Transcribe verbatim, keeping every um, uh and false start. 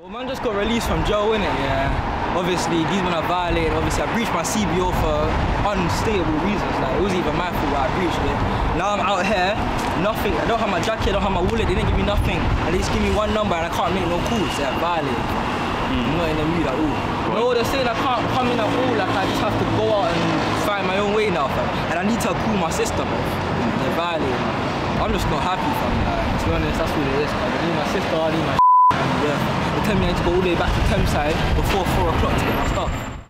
Man just got released from jail, innit, yeah. Obviously, these men are violating. Obviously, I breached my C B O for unstateable reasons. Like, it wasn't even my fault why I breached it. Now I'm out here, nothing. I don't have my jacket, I don't have my wallet, they didn't give me nothing. And they just give me one number and I can't make no calls. They're violating. Mm. I'm not in the mood at all. What? No, they're saying I can't come in at all. Like, I just have to go out and find my own way now, fam. And I need to call my sister, bro. They're violating. I'm just not happy, fam. Like, to be honest, that's what it is, man. I need my sister, I need my yeah. They tell me I need to go all the way back to Thames side before four o'clock to get my stuff.